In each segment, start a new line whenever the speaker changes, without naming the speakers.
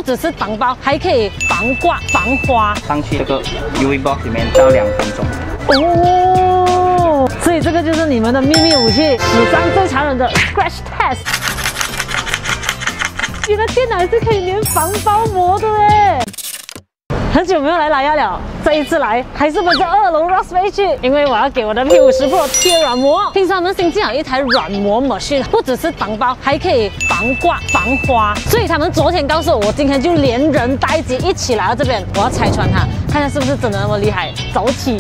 不只是防爆，还可以防刮、防花。
放去这个 UV box 里面到2分钟。
哦，所以这个就是你们的秘密武器，史上最残忍的 Scratch Test。原来电脑是可以粘防包膜的嘞！很久没有来拉亚了，这一次来还是奔着2楼 Rossway 去，因为我要给我的 P50 Pro 贴软膜。听说他们新进了一台软膜 machine， 不只是防爆，还可以防刮、防花。所以他们昨天告诉我，今天就连人带机一起来到这边，我要拆穿它，看看是不是真的那么厉害。走起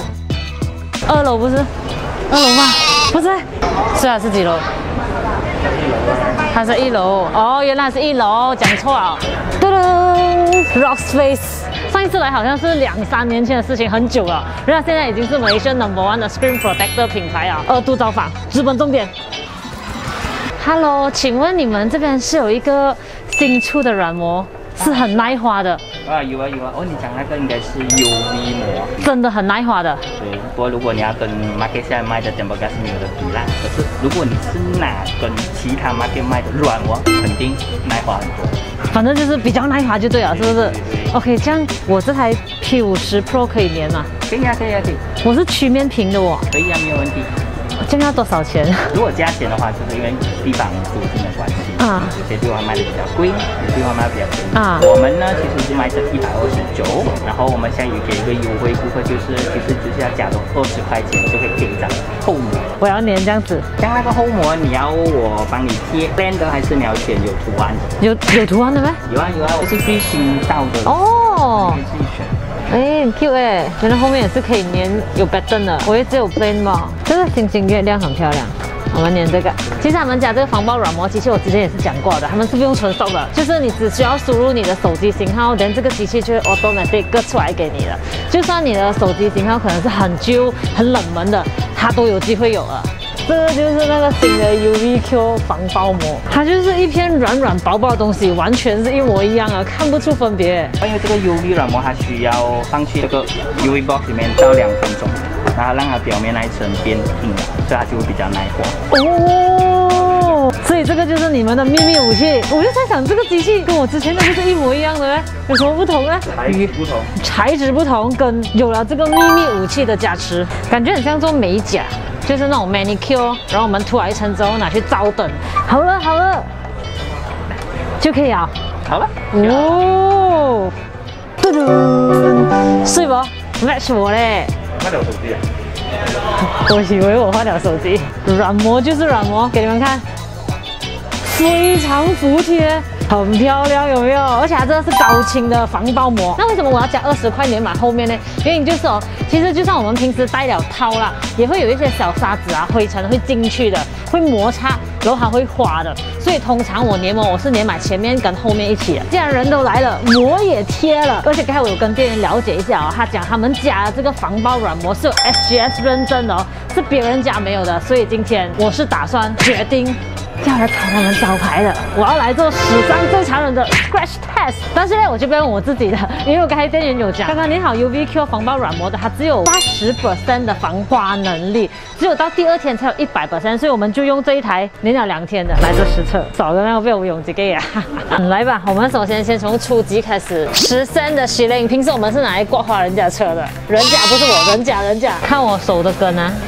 ，2楼不是？2楼吗？不是，是啊，是几楼？它是1楼哦，原来是1楼，讲错了。噔噔 ，Rossway。上一次来好像是2、3年前的事情，很久了。然后现在已经是Malaysia No.1的 Screen Protector 品牌啊。2度造访，资本重点。Hello， 请问你们这边是有一个新出的软膜，是很耐滑的？
有啊。哦，你讲那个应该是 UV 膜，
真的很耐滑的。
对，不过如果你要跟 market 现在卖的 Temboga 是没有的比啦。可是如果你是拿跟其他 market 卖的软膜，肯定耐滑很多。
反正就是比较耐滑就对了，是不是？
对。
OK， 这样我这台 P50 Pro 可以粘吗？
可以啊。
我是曲面屏的哦。
可以啊，没有问题。
这样要多少钱？
如果加钱的话，就是因为地方租金的关系啊，有些地方卖的比较贵，有些地方卖的比较便宜啊。我们呢其实是卖的129，然后我们现在有给一个优惠顾客，就是只是要加多20块钱就可以贴一张厚膜。我要粘这样子。像那个厚膜，你要我帮你贴 plain 的，还是你要选有图案？有
图案的咩？
有啊，这是最新到的
哦，
你可以自己选。
哎，很 cute 哎，原来后面也是可以粘有 pattern 的，我以为只有 plain 嘛。这个星星月亮很漂亮，我们粘这个。其实他们家这个防爆软膜机器，我之前也是讲过的，他们是不用存收的，就是你只需要输入你的手机型号，连这个机器就会 automatic 割出来给你的。就算你的手机型号可能是很旧、很冷门的，它都有机会有了。这就是那个新的 UVQ 防爆膜，它就是一片软薄的东西，完全是一模一样啊，看不出分别。
因为这个 UV 软膜它需要放去这个 UV box 里面到2分钟，然后让它表面那一层变硬了，所以它就会比较耐滑。
哦，所以这个就是你们的秘密武器。我就在想，这个机器跟我之前的不是一模一样的咩？有什么不同呢？材质不同，跟有了这个秘密武器的加持，感觉很像做美甲。就是那种 manicure， 然后我们涂完一层之后拿去照灯，好了，就可以了。
好了，
哦，嘟嘟，是不 match 我嘞？
换了手机啊？
我以为我换了手机。软膜就是软膜，给你们看，非常服帖。很漂亮，有没有？而且它这个是高清的防爆膜。那为什么我要加20块粘满后面呢？原因就是其实就算我们平时戴了套啦，也会有一些小沙子啊、灰尘会进去的，会摩擦，然后它会滑的。所以通常我粘膜我是粘满前面跟后面一起的。既然人都来了，膜也贴了，而且刚才我有跟店员了解一下他讲他们家的这个防爆软膜是有 SGS 认证的是别人家没有的。所以今天我是打算决定。要来踩他们招牌的，我要来做史上最残忍的 Scratch Test。但是呢，我就不用我自己的，因为我刚才店员有讲，刚刚粘好 UVQ 防爆软膜的，它只有80% 的防刮能力，只有到第2天才有100%，所以我们就用这一台粘了2天的来做实测，少个那个被我用这个呀。来吧，我们首先先从初级开始，10 的洗领，平时我们是拿来刮花人家车的，人家不是我，人家，看我手的根啊。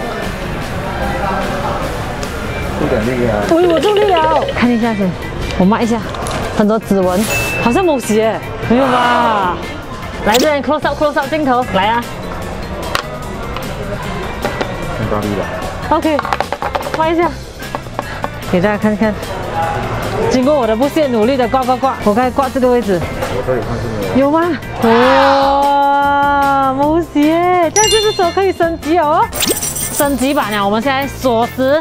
出点力啊！
我尽力了，看一下先，我抹一下，很多指纹，好像没洗耶，没有吧？来这边 close up 镜头，来啊！
很大力的。
OK， 抹一下，给大家看看。经过我的不懈努力的刮，我该刮这个位置。
我这里看是没有。
有吗？哇，没洗耶！这样就是说可以升级哦，升级版了。我们现在锁匙。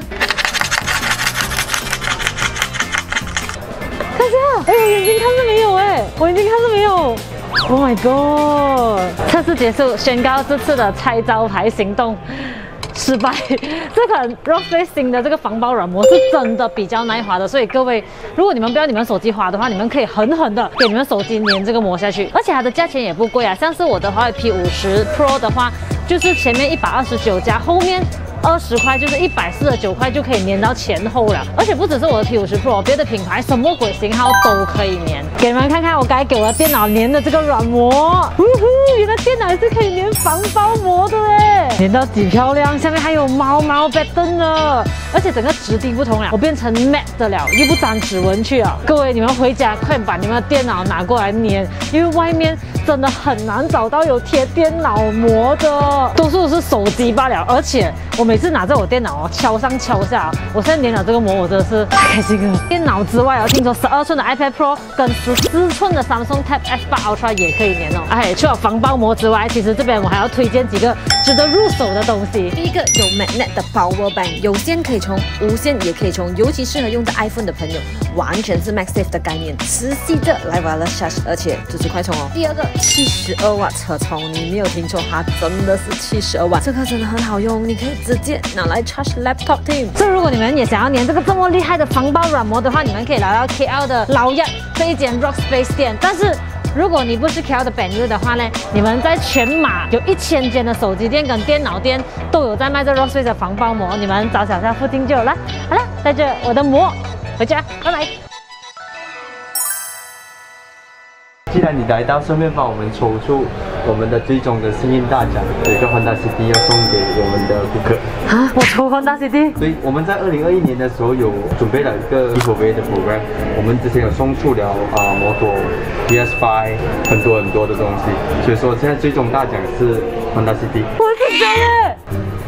看一下，哎，我眼睛看是没有哎，我眼睛看是没有。Oh my god！ 测试结束，宣告这次的拆招牌行动失败。这款 Rossway 新的这个防爆软膜是真的比较耐滑的，所以各位，如果你们不要你们手机滑的话，你们可以狠狠的给你们手机粘这个膜下去，而且它的价钱也不贵啊。像是我的华为 P50 Pro 的话，就是前面129加后面 20块，就是149块就可以粘到前后了。而且不只是我的 P50 Pro， 别的品牌什么鬼型号都可以粘。给你们看看我刚才给我的电脑粘的这个软膜，原来电脑也是可以粘防包膜的嘞，粘到几漂亮，下面还有毛 pattern 的，而且整个质地不同了，我变成 matte 的了，又不沾指纹去啊。各位你们回家快把你们的电脑拿过来粘，因为外面真的很难找到有贴电脑膜的，多数是手机罢了。而且我每次拿着我电脑敲上敲下，我现在粘了这个膜，我真的是太开心了。电脑之外听说12寸的 iPad Pro 跟14寸的 Samsung Tab S8 Ultra 也可以粘哦。除了防包膜之外，其实这边我还要推荐几个值得入手的东西。
第一个有 Magnet 的 Power Bank， 有线可以充，无线也可以充，尤其适合用在 iPhone 的朋友，完全是 MagSafe 的概念，持续着来 wireless charge， 而且支持快充哦。第二个72瓦车充，你没有听错，它真的是72瓦，这个真的很好用，你可以直接拿来 charge laptop team。
所以如果你们也想要粘这个这么厉害的防爆软膜的话，你们可以来到 KL 的老一这一间 Rockspace 店。但是如果你不是 KL 的本地的话呢，你们在全马有1000间的手机店跟电脑店都有在卖这 Rockspace 的防爆膜，你们找小夏附近就有了。好了，带着我的膜回家，拜拜。
既然你来到，顺便帮我们抽出我们的最终的幸运大奖，有一个 Honda City 要送给我们的顾客。
啊，我抽 Honda City。
所以我们在2021年的时候有准备了一个 giveaway 的 program， 我们之前有送出了摩托 PS5 很多的东西，所以说现在最终大奖是 Honda City。
我是真的。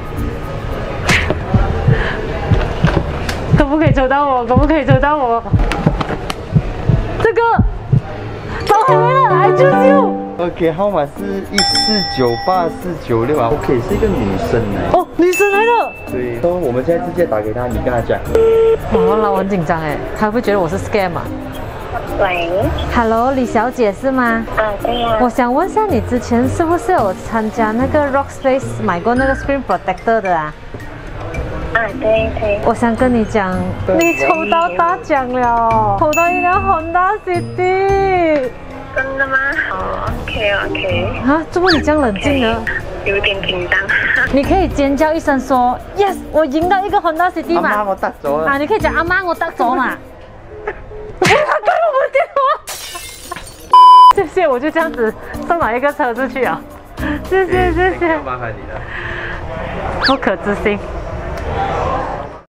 可不可以抽到我？可不可以抽到我？这个。找回来了，来救救
！OK， 号码是1498496啊。OK， 是一个女生来。
哦，女生来了。
对，所以我们现在直接打给她，你跟她讲。
哇，我很紧张哎，她会不会觉得我是 scam 啊？
喂
，Hello， 李小姐是吗？
对呀。
我想问一下，你之前是不是有参加那个 Rockspace 买过那个 Screen Protector 的啊？
对。
我想跟你讲，你抽到大奖了，抽到一辆 Honda City。
真的吗？哦 ，OK。
啊，怎么你这样冷静呢？
有点紧张。
你可以尖叫一声说 Yes， 我赢到一个 Honda City 嘛？
阿媽我得咗啦。
啊，你可以讲阿媽我得咗嘛？不要关我的电话。谢谢，我就这样子送了一个车子去啊。谢谢。
麻烦你了。
不可置信。